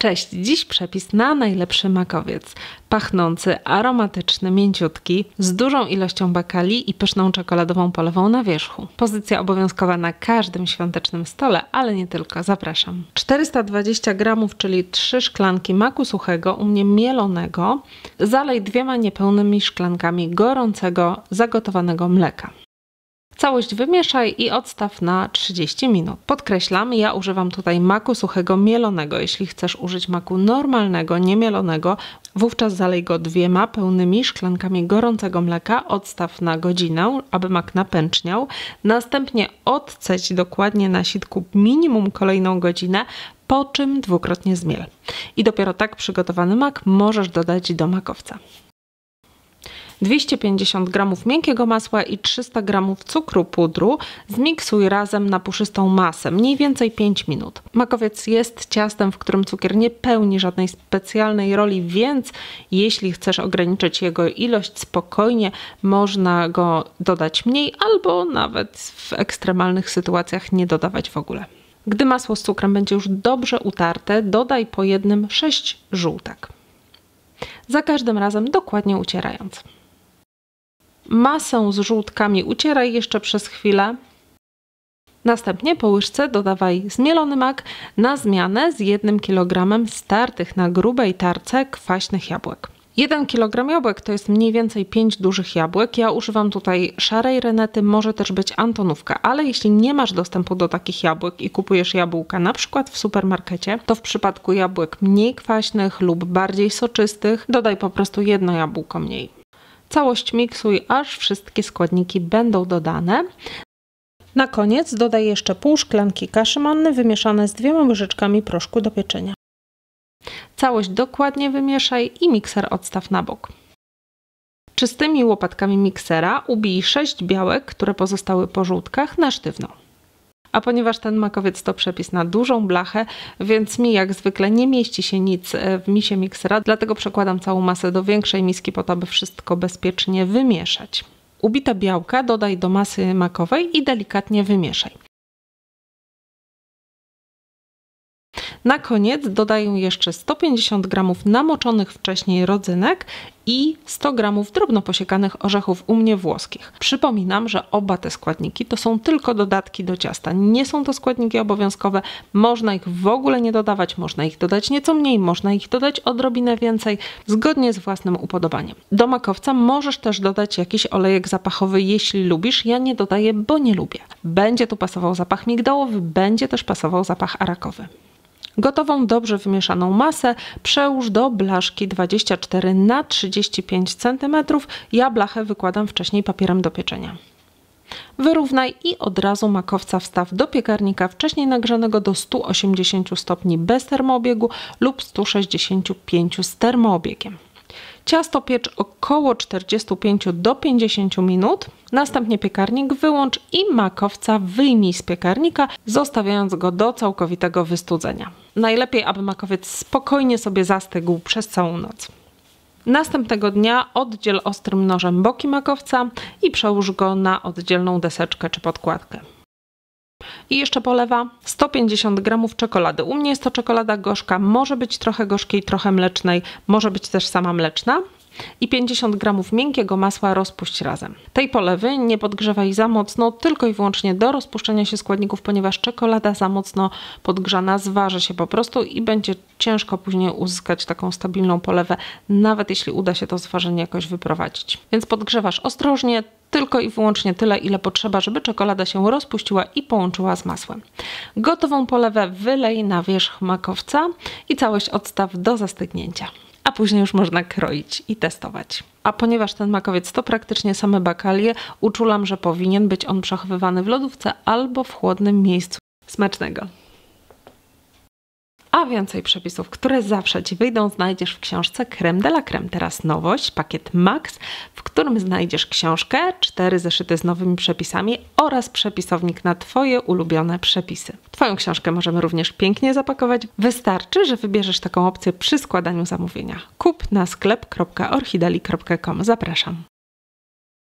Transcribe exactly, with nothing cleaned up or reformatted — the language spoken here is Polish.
Cześć, dziś przepis na najlepszy makowiec. Pachnący, aromatyczny, mięciutki, z dużą ilością bakali i pyszną czekoladową polewą na wierzchu. Pozycja obowiązkowa na każdym świątecznym stole, ale nie tylko. Zapraszam. czterysta dwadzieścia gramów, czyli trzy szklanki maku suchego, u mnie mielonego. Zalej dwiema niepełnymi szklankami gorącego, zagotowanego mleka. Całość wymieszaj i odstaw na trzydzieści minut. Podkreślam, ja używam tutaj maku suchego mielonego. Jeśli chcesz użyć maku normalnego, niemielonego, wówczas zalej go dwiema pełnymi szklankami gorącego mleka, odstaw na godzinę, aby mak napęczniał. Następnie odcedź dokładnie na sitku minimum kolejną godzinę, po czym dwukrotnie zmiel. I dopiero tak przygotowany mak możesz dodać do makowca. dwieście pięćdziesiąt gramów miękkiego masła i trzysta gramów cukru pudru zmiksuj razem na puszystą masę, mniej więcej pięć minut. Makowiec jest ciastem, w którym cukier nie pełni żadnej specjalnej roli, więc jeśli chcesz ograniczyć jego ilość, spokojnie można go dodać mniej albo nawet w ekstremalnych sytuacjach nie dodawać w ogóle. Gdy masło z cukrem będzie już dobrze utarte, dodaj po jednym sześć żółtek. Za każdym razem dokładnie ucierając. Masę z żółtkami ucieraj jeszcze przez chwilę. Następnie po łyżce dodawaj zmielony mak na zmianę z jednym kilogramem startych na grubej tarce kwaśnych jabłek. jeden kilogram jabłek to jest mniej więcej pięć dużych jabłek. Ja używam tutaj szarej renety, może też być antonówka, ale jeśli nie masz dostępu do takich jabłek i kupujesz jabłka na przykład w supermarkecie, to w przypadku jabłek mniej kwaśnych lub bardziej soczystych dodaj po prostu jedno jabłko mniej. Całość miksuj, aż wszystkie składniki będą dodane. Na koniec dodaj jeszcze pół szklanki kaszy manny wymieszane z dwiema łyżeczkami proszku do pieczenia. Całość dokładnie wymieszaj i mikser odstaw na bok. Czystymi łopatkami miksera ubij sześć białek, które pozostały po żółtkach, na sztywno. A ponieważ ten makowiec to przepis na dużą blachę, więc mi jak zwykle nie mieści się nic w misie miksera, dlatego przekładam całą masę do większej miski po to, aby wszystko bezpiecznie wymieszać. Ubite białka dodaj do masy makowej i delikatnie wymieszaj. Na koniec dodaję jeszcze sto pięćdziesiąt gramów namoczonych wcześniej rodzynek i sto gramów drobno posiekanych orzechów u mnie włoskich. Przypominam, że oba te składniki to są tylko dodatki do ciasta. Nie są to składniki obowiązkowe, można ich w ogóle nie dodawać, można ich dodać nieco mniej, można ich dodać odrobinę więcej, zgodnie z własnym upodobaniem. Do makowca możesz też dodać jakiś olejek zapachowy, jeśli lubisz. Ja nie dodaję, bo nie lubię. Będzie tu pasował zapach migdałowy, będzie też pasował zapach arakowy. Gotową, dobrze wymieszaną masę przełóż do blaszki dwadzieścia cztery na trzydzieści pięć centymetrów. Ja blachę wykładam wcześniej papierem do pieczenia. Wyrównaj i od razu makowca wstaw do piekarnika wcześniej nagrzanego do stu osiemdziesięciu stopni bez termoobiegu lub stu sześćdziesięciu pięciu z termoobiegiem. Ciasto piecz około czterdziestu pięciu do pięćdziesięciu minut. Następnie piekarnik wyłącz i makowca wyjmij z piekarnika, zostawiając go do całkowitego wystudzenia. Najlepiej, aby makowiec spokojnie sobie zastygł przez całą noc. Następnego dnia oddziel ostrym nożem boki makowca i przełóż go na oddzielną deseczkę czy podkładkę. I jeszcze polewa sto pięćdziesiąt gramów czekolady. U mnie jest to czekolada gorzka, może być trochę gorzkiej, trochę mlecznej, może być też sama mleczna. I pięćdziesiąt gramów miękkiego masła rozpuść razem. Tej polewy nie podgrzewaj za mocno, tylko i wyłącznie do rozpuszczenia się składników, ponieważ czekolada za mocno podgrzana zważy się po prostu i będzie ciężko później uzyskać taką stabilną polewę, nawet jeśli uda się to zważenie jakoś wyprowadzić. Więc podgrzewasz ostrożnie, tylko i wyłącznie tyle, ile potrzeba, żeby czekolada się rozpuściła i połączyła z masłem. Gotową polewę wylej na wierzch makowca i całość odstaw do zastygnięcia. A później już można kroić i testować. A ponieważ ten makowiec to praktycznie same bakalie, uczulam, że powinien być on przechowywany w lodówce albo w chłodnym miejscu. Smacznego! A więcej przepisów, które zawsze Ci wyjdą, znajdziesz w książce Crème de la Crème. Teraz nowość, pakiet Max, w którym znajdziesz książkę, cztery zeszyty z nowymi przepisami oraz przepisownik na Twoje ulubione przepisy. Twoją książkę możemy również pięknie zapakować. Wystarczy, że wybierzesz taką opcję przy składaniu zamówienia. Kup na sklep kropka orchideli kropka com. Zapraszam.